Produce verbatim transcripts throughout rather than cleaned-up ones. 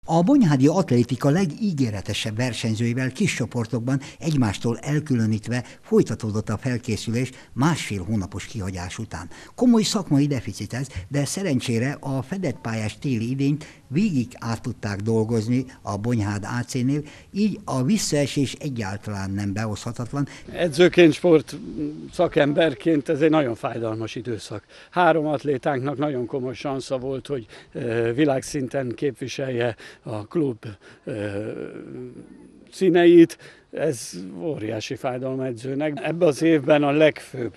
A bonyhádi atlétika legígéretesebb versenyzőivel kis csoportokban egymástól elkülönítve folytatódott a felkészülés másfél hónapos kihagyás után. Komoly szakmai deficit ez, de szerencsére a fedett pályás téli idényt végig át tudták dolgozni a Bonyhád á cé-nél, így a visszaesés egyáltalán nem behozhatatlan. Edzőként, sport szakemberként ez egy nagyon fájdalmas időszak. Három atlétánknak nagyon komoly sansza volt, hogy világszinten képviselje a klub színeit. Ez óriási fájdalom edzőnek. Ebben az évben a legfőbb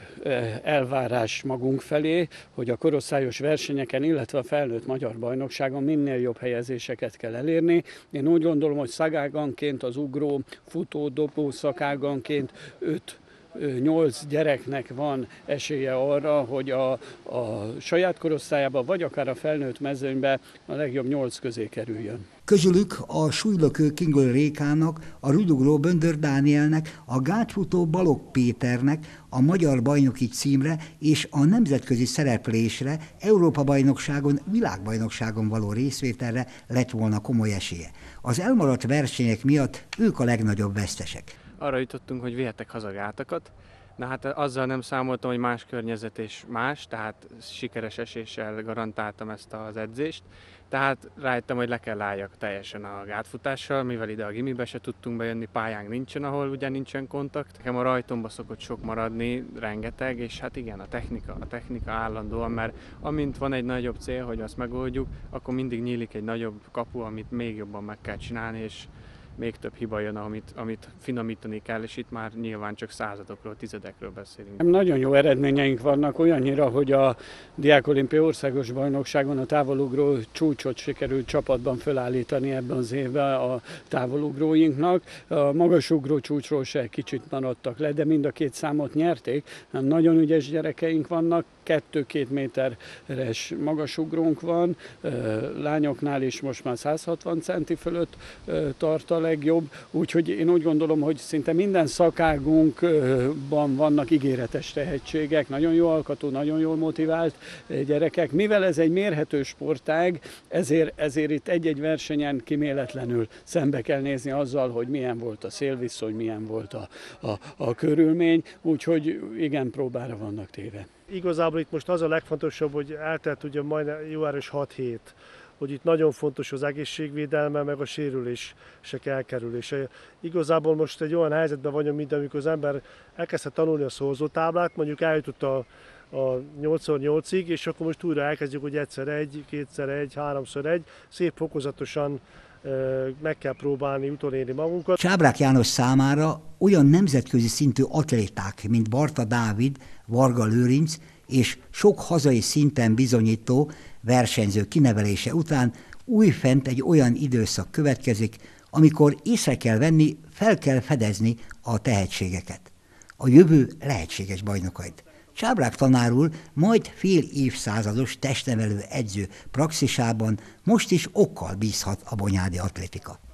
elvárás magunk felé, hogy a korosztályos versenyeken, illetve a felnőtt magyar bajnokságon minél jobb helyezéseket kell elérni. Én úgy gondolom, hogy szakáganként az ugró, futó, dobó szakáganként öt nyolc gyereknek van esélye arra, hogy a, a saját korosztályába, vagy akár a felnőtt mezőnybe a legjobb nyolc közé kerüljön. Közülük a súlylökő Kingöl Rékának, a rövidugró Böndör Dánielnek, a gátfutó Balogh Péternek a magyar bajnoki címre és a nemzetközi szereplésre, Európa-bajnokságon, világbajnokságon való részvételre lett volna komoly esélye. Az elmaradt versenyek miatt ők a legnagyobb vesztesek. Arra jutottunk, hogy vihetek haza gátakat, de hát azzal nem számoltam, hogy más környezet és más, tehát sikeres eséssel garantáltam ezt az edzést. Tehát rájöttem, hogy le kell álljak teljesen a gátfutással, mivel ide a gimibe se tudtunk bejönni, pályánk nincsen, ahol ugye nincsen kontakt. Nekem a rajtomba szokott sok maradni, rengeteg, és hát igen, a technika, a technika állandóan, mert amint van egy nagyobb cél, hogy azt megoldjuk, akkor mindig nyílik egy nagyobb kapu, amit még jobban meg kell csinálni, és még több hiba jön, amit, amit finomítani kell, és itt már nyilván csak századokról, tizedekről beszélünk. Nagyon jó eredményeink vannak, olyannyira, hogy a Diákolimpia országos bajnokságon a távolugró csúcsot sikerült csapatban felállítani ebben az évben a távolugróinknak. A magasugró csúcsról se kicsit maradtak le, de mind a két számot nyerték. Nagyon ügyes gyerekeink vannak, kettő-két méteres magasugrónk van, lányoknál is most már száz hatvan centi fölött tart a legjobb, úgyhogy én úgy gondolom, hogy szinte minden szakágunkban vannak ígéretes tehetségek, nagyon jó alkatú, nagyon jól motivált gyerekek. Mivel ez egy mérhető sportág, ezért, ezért itt egy-egy versenyen kiméletlenül szembe kell nézni azzal, hogy milyen volt a szélviszony, milyen volt a, a, a körülmény, úgyhogy igen, próbára vannak téve. Igazából itt most az a legfontosabb, hogy eltelt ugye majdnem jó erős hat hét, hogy itt nagyon fontos az egészségvédelme, meg a sérülések elkerülése. Igazából most egy olyan helyzetben vagyunk, mint amikor az ember elkezdte tanulni a szorzótáblát, mondjuk eljutott a, a nyolcszor nyolcig, és akkor most újra elkezdjük, hogy egyszer egy, kétszer egy, háromszor egy, szép fokozatosan meg kell próbálni utolérni magunkat. Csábrák János számára olyan nemzetközi szintű atléták, mint Barta Dávid, Varga Lőrinc és sok hazai szinten bizonyító versenyző kinevelése után újfent egy olyan időszak következik, amikor észre kell venni, fel kell fedezni a tehetségeket, a jövő lehetséges bajnokait. Csábrák tanár úr majd fél évszázados testnevelő edző praxisában most is okkal bízhat a bonyhádi atlétika.